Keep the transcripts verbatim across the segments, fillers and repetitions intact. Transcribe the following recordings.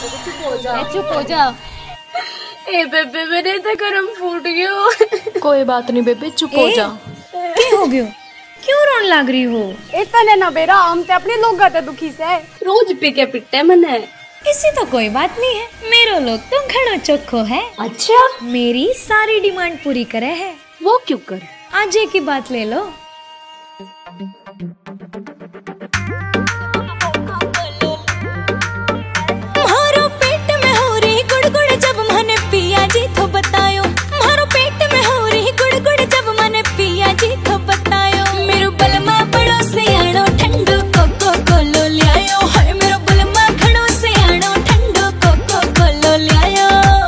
चुप हो जा, चुप हो जा। ए बेबे मेरे तो गरम फूट गयो। कोई बात नहीं बेबे, चुप हो जा। क्या हो गयो? क्यों रोन लग रही हो? इतने ना बेरा, हम ते अपने लोग गाते दुखी से रोज पी के पिटते मने। इसी तो कोई बात नहीं है, मेरो लोग तो घणो चोखो है। अच्छा, मेरी सारी डिमांड पूरी करे है। वो क्यों कर? आज की बात ले लो। मारो पेट में हो रही गुड़गुड़ जब मैंने पिया जी तो बतायो। मारो पेट में हो रही गुड़गुड़ जब मैंने पिया जी तो बतायो। मेरो बलमा बड़ो से आनो ठंडो कोको कोलो लियायो। हाय मेरो बलमा घणो से आनो ठंडो कोको कोलो लियायो।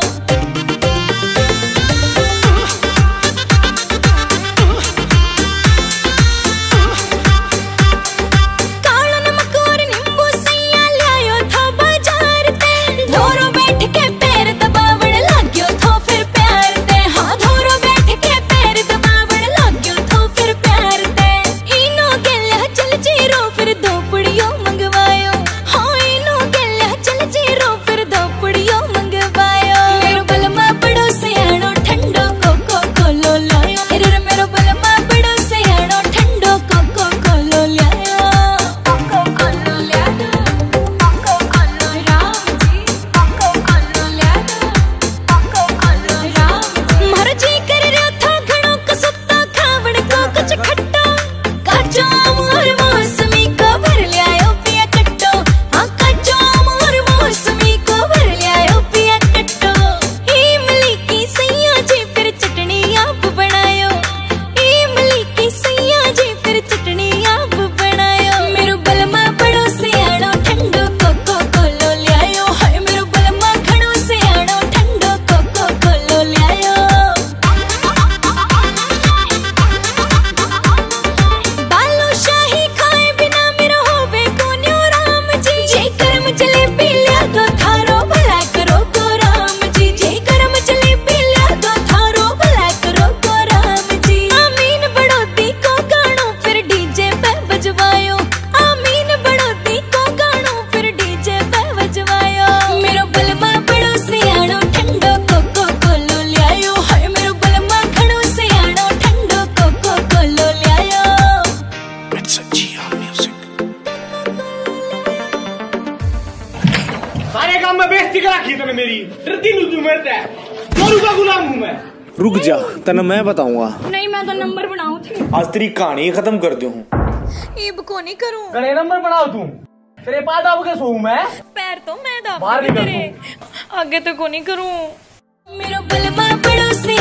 कालो नमक और नींबू सैया लियायो था बाजार ते। धोरो बैठ के पैर दबावण लाग्यो थो फिर प्यार दे। हाँ धोरो बैठ के पैर दबावण लाग्यो थो फिर प्यार दे। इनो गेल्या चल जीरो फिर दो पुड़ियो मंगवायो। हाँ इनो गेल्या चल जीरो फिर दो पुड़ियो मंगवायो। मेरो बलमा बड़ो से आनो ठंडो कोको कोलो लायो। रे मेरो बलमा बड़ो से आनो ठंडो कोको कोलो लायो। कोको कोलो लायो, कोको कोलो राम जी, कोको कोलो लायो, कोको कोलो राम। मारो जी कर रयो था घणो कसुत्ता खावण को कुछ खट्टा। काचो आम और मौसमी को भर लियायो पिया कट्टो। हाँ काचो आम और मौसमी को भर लियायो पिया कट्टो। इमली की सैया जी फिर चटनी आप बनायो। इमली की सैया जी फिर चटनी आप बनायो। मेरो बलमा बड़ो से आनो ठंडो कोको कोलो लियायो। हाय मेरो बलमा घणो से आनो ठंडो कोको कोलो लियायो। बालूशाही खाए बिना मेरो होवे कोन्यो राम जी। जे करम जलेबी लिया दो थारो भला करो को राम जी। जे करम जलेबी लिया दो थारो भला करो को राम जी। आमीन बड़ोती को गानो फिर डीजे पे बजवायो। आमीन बड़ोती को गानो फिर डीजे पे बजवायो। मेरो बलमा बड़ो से आनो ठंडो कोको कोलो लियायो। हाय मेरो बलमा घणो से आनो ठंडो कोको कोलो लियायो। सारे काम में बेइज्जती करा की तूने मेरी। डरती नहीं तू मेरे से। जोरू का गुलाम हूँ मैं। रुक जा, तने मैं बताऊंगा। नहीं मैं तो नंबर बनाऊं थी। आज तेरी कहानी खत्म कर दूं। इब को नहीं करूं। गणे नंबर बनाओ तू। तेरे पास दाब के सोऊं मैं। पैर तो मैं दाब बाहर निकल तेरे। आगे तो को नहीं करूं। मेरो बलमा बड़ो से